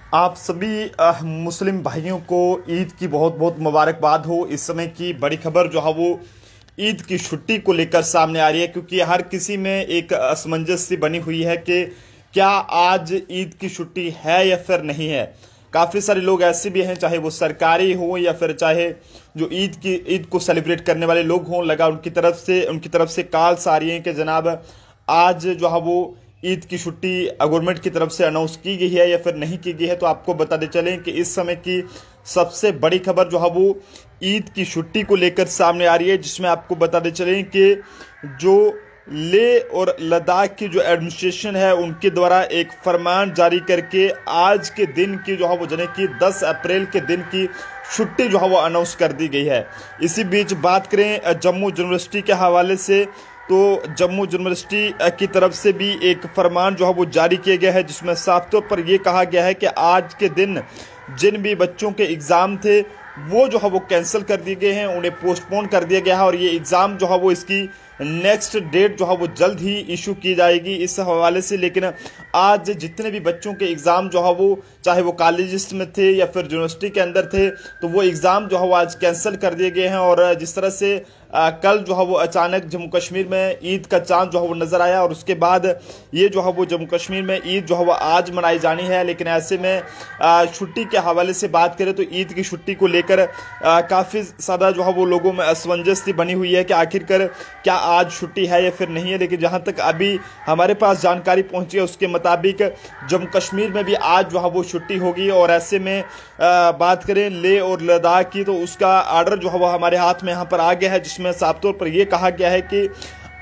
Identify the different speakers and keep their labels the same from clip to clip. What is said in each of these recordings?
Speaker 1: आप सभी मुस्लिम भाइयों को ईद की बहुत बहुत मुबारकबाद हो। इस समय की बड़ी खबर जो है वो ईद की छुट्टी को लेकर सामने आ रही है, क्योंकि हर किसी में एक असमंजस सी बनी हुई है कि क्या आज ईद की छुट्टी है या फिर नहीं है। काफ़ी सारे लोग ऐसे भी हैं, चाहे वो सरकारी हो या फिर चाहे जो ईद को सेलिब्रेट करने वाले लोग हों, लगा उनकी तरफ से कॉल्स आ रही हैं कि जनाब आज जो है वो ईद की छुट्टी गवर्नमेंट की तरफ से अनाउंस की गई है या फिर नहीं की गई है। तो आपको बताते चलें कि इस समय की सबसे बड़ी खबर जो है वो ईद की छुट्टी को लेकर सामने आ रही है, जिसमें आपको बताते चलें कि जो लेह और लद्दाख की जो एडमिनिस्ट्रेशन है उनके द्वारा एक फरमान जारी करके आज के दिन की जो है वो यानी कि 10 अप्रैल के दिन की छुट्टी जो है वो अनाउंस कर दी गई है। इसी बीच बात करें जम्मू यूनिवर्सिटी के हवाले से, तो जम्मू यूनिवर्सिटी की तरफ से भी एक फरमान जो है वो जारी किया गया है, जिसमें साफ तौर पर यह कहा गया है कि आज के दिन जिन भी बच्चों के एग्ज़ाम थे वो जो है वो कैंसिल कर दिए गए हैं, उन्हें पोस्टपोन कर दिया गया है और ये एग्ज़ाम जो है वो इसकी नेक्स्ट डेट जो है वो जल्द ही इशू की जाएगी इस हवाले से। लेकिन आज जितने भी बच्चों के एग्ज़ाम जो है वो चाहे वो कॉलेजेस में थे या फिर यूनिवर्सिटी के अंदर थे, तो वो एग्ज़ाम जो है वो आज कैंसिल कर दिए गए हैं। और जिस तरह से कल जो है वो अचानक जम्मू कश्मीर में ईद का चांद जो है वो नज़र आया और उसके बाद ये जो है वो जम्मू कश्मीर में ईद जो है वो आज मनाई जानी है। लेकिन ऐसे में छुट्टी के हवाले से बात करें तो ईद की छुट्टी को लेकर काफ़ी ज़्यादा जो है वो लोगों में असमंजस सी बनी हुई है कि आखिरकार क्या आज छुट्टी है या फिर नहीं है। लेकिन जहाँ तक अभी हमारे पास जानकारी पहुँची है उसके मुताबिक जम्मू कश्मीर में भी आज जो है वो छुट्टी होगी। और ऐसे में बात करें लेह और लद्दाख की, तो उसका आर्डर जो है वो हमारे हाथ में यहाँ पर आ गया है, जिसमें साफ तौर पर यह कहा गया है कि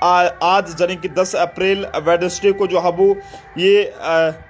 Speaker 1: आज यानी कि 10 अप्रैल वेडनेसडे को जो है वो ये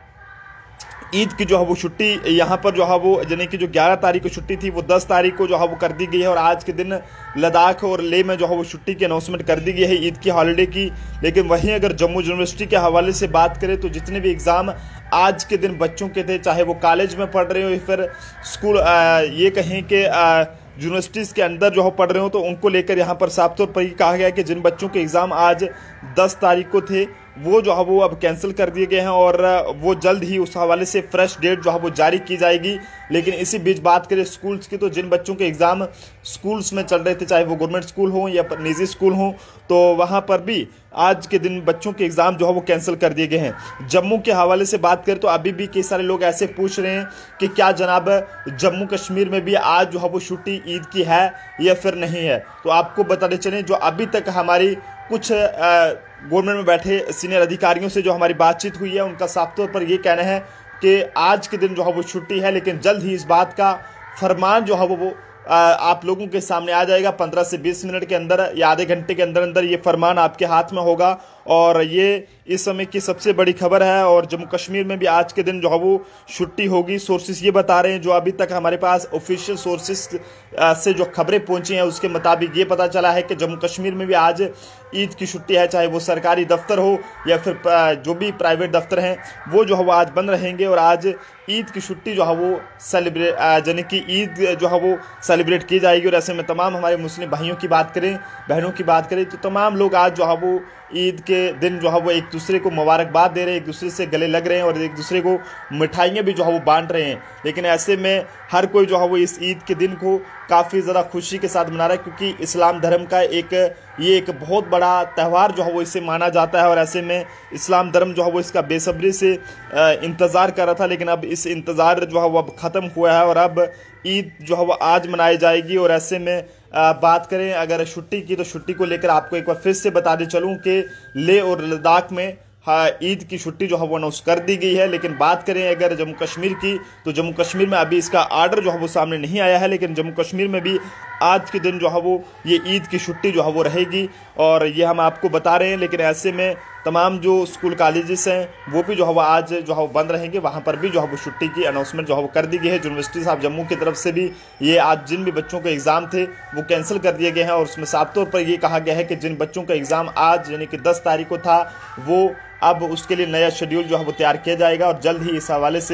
Speaker 1: ईद की जो है वो छुट्टी यहाँ पर जो है वो यानी कि जो 11 तारीख को छुट्टी थी वो 10 तारीख को जो है वो कर दी गई है। और आज के दिन लद्दाख और लेह में जो है वो छुट्टी की अनाउंसमेंट कर दी गई है ईद की हॉलीडे की। लेकिन वहीं अगर जम्मू यूनिवर्सिटी के हवाले से बात करें तो जितने भी एग्ज़ाम आज के दिन बच्चों के थे, चाहे वो कॉलेज में पढ़ रहे हो या फिर स्कूल ये कहें कि यूनिवर्सिटीज़ के अंदर जो हो पढ़ रहे हो, तो उनको लेकर यहाँ पर साफ तौर पर ये कहा गया है कि जिन बच्चों के एग्ज़ाम आज 10 तारीख को थे वो जो है वो अब कैंसिल कर दिए गए हैं और वो जल्द ही उस हवाले से फ्रेश डेट जो है वो जारी की जाएगी। लेकिन इसी बीच बात करें स्कूल्स की, तो जिन बच्चों के एग्ज़ाम स्कूल्स में चल रहे थे, चाहे वो गवर्नमेंट स्कूल हो या निजी स्कूल हो, तो वहाँ पर भी आज के दिन बच्चों के एग्ज़ाम जो है वो कैंसिल कर दिए गए हैं। जम्मू के हवाले से बात करें तो अभी भी कई सारे लोग ऐसे पूछ रहे हैं कि क्या जनाब जम्मू कश्मीर में भी आज जो है वो छुट्टी ईद की है या फिर नहीं है। तो आपको बताते चलें जो अभी तक हमारी कुछ गवर्नमेंट में बैठे सीनियर अधिकारियों से जो हमारी बातचीत हुई है, उनका साफ तौर पर ये कहना है कि आज के दिन जो है वो छुट्टी है, लेकिन जल्द ही इस बात का फरमान जो है वो आप लोगों के सामने आ जाएगा। 15 से 20 मिनट के अंदर या आधे घंटे के अंदर अंदर ये फरमान आपके हाथ में होगा। और ये इस समय की सबसे बड़ी खबर है। और जम्मू कश्मीर में भी आज के दिन जो है वो छुट्टी होगी। सोर्सेस ये बता रहे हैं, जो अभी तक हमारे पास ऑफिशियल सोर्सेस से जो खबरें पहुंची हैं उसके मुताबिक ये पता चला है कि जम्मू कश्मीर में भी आज ईद की छुट्टी है, चाहे वो सरकारी दफ्तर हो या फिर जो भी प्राइवेट दफ्तर हैं वो जो है वो आज बंद रहेंगे। और आज ईद की छुट्टी जो है वो सेलिब्रेट यानी कि ईद जो है वो सेलिब्रेट की जाएगी। और ऐसे में तमाम हमारे मुस्लिम भाइयों की बात करें, बहनों की बात करें, तो तमाम लोग आज जो है वो ईद के दिन जो है वो एक दूसरे को मुबारकबाद दे रहे हैं, एक दूसरे से गले लग रहे हैं और एक दूसरे को मिठाइयाँ भी जो है वो बांट रहे हैं। लेकिन ऐसे में हर कोई जो है वो इस ईद के दिन को काफ़ी ज़्यादा खुशी के साथ मना रहा है, क्योंकि इस्लाम धर्म का ये एक बहुत बड़ा त्यौहार जो है वो इसे माना जाता है। और ऐसे में इस्लाम धर्म जो है वो इसका बेसब्री से इंतज़ार कर रहा था, लेकिन अब इस इंतज़ार जो है वो अब ख़त्म हुआ है और अब ईद जो है वो आज मनाई जाएगी। और ऐसे में बात करें अगर छुट्टी की, तो छुट्टी को लेकर आपको एक बार फिर से बता दे चलूँ कि लेह और लद्दाख में ईद की छुट्टी जो है वो अनाउंस कर दी गई है। लेकिन बात करें अगर जम्मू कश्मीर की, तो जम्मू कश्मीर में अभी इसका आर्डर जो है वो सामने नहीं आया है, लेकिन जम्मू कश्मीर में भी आज के दिन जो है वो ये ईद की छुट्टी जो है वो रहेगी और ये हम आपको बता रहे हैं। लेकिन ऐसे में तमाम जो स्कूल कॉलेजेस हैं वो भी जो है वो आज जो है वो बंद रहेंगे, वहाँ पर भी जो है वो छुट्टी की अनाउंसमेंट जो है वो कर दी गई है। यूनिवर्सिटी साहब जम्मू की तरफ से भी ये आज जिन भी बच्चों के एग्ज़ाम थे वो कैंसिल कर दिए गए हैं। और उसमें साफ तौर पर ये कहा गया है कि जिन बच्चों का एग्ज़ाम आज यानी कि 10 तारीख को था, वो अब उसके लिए नया शेड्यूल जो है वो तैयार किया जाएगा और जल्द ही इस हवाले से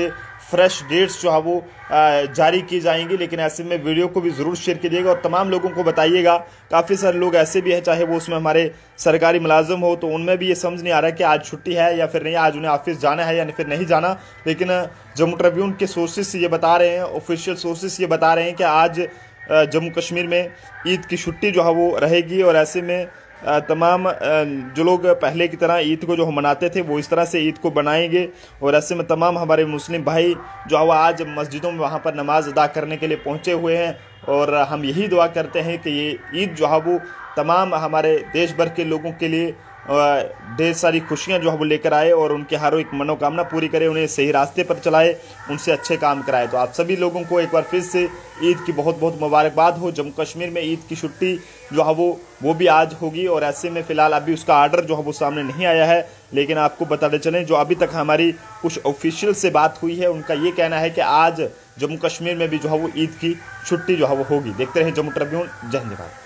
Speaker 1: फ्रेश डेट्स जो है वो जारी की जाएंगी। लेकिन ऐसे में वीडियो को भी ज़रूर शेयर कीजिएगा और तमाम लोगों को बताइएगा। काफ़ी सारे लोग ऐसे भी हैं, चाहे वो उसमें हमारे सरकारी मुलाजिम हो, तो उनमें भी ये समझ नहीं आ रहा है कि आज छुट्टी है या फिर नहीं, आज उन्हें ऑफिस जाना है या फिर नहीं जाना। लेकिन जम्मू ट्रिब्यून के सोर्सेस ये बता रहे हैं, ऑफिशियल सोर्सेस ये बता रहे हैं कि आज जम्मू कश्मीर में ईद की छुट्टी जो है वो रहेगी। और ऐसे में तमाम जो लोग पहले की तरह ईद को जो हम मनाते थे वो इस तरह से ईद को बनाएंगे। और ऐसे में तमाम हमारे मुस्लिम भाई जो है वो आज मस्जिदों में वहाँ पर नमाज अदा करने के लिए पहुँचे हुए हैं। और हम यही दुआ करते हैं कि ये ईद जो है वो तमाम हमारे देश भर के लोगों के लिए ढेर सारी खुशियां जो है वो लेकर आए और उनके हर एक मनोकामना पूरी करे, उन्हें सही रास्ते पर चलाए, उनसे अच्छे काम कराए। तो आप सभी लोगों को एक बार फिर से ईद की बहुत बहुत मुबारकबाद हो। जम्मू कश्मीर में ईद की छुट्टी जो है वो भी आज होगी। और ऐसे में फ़िलहाल अभी उसका आर्डर जो है वो सामने नहीं आया है, लेकिन आपको बताते चलें जो अभी तक हमारी कुछ ऑफिशियल से बात हुई है, उनका ये कहना है कि आज जम्मू कश्मीर में भी जो है वो ईद की छुट्टी जो है वो होगी। देखते रहें जम्मू ट्रिब्यून। जय हिंद।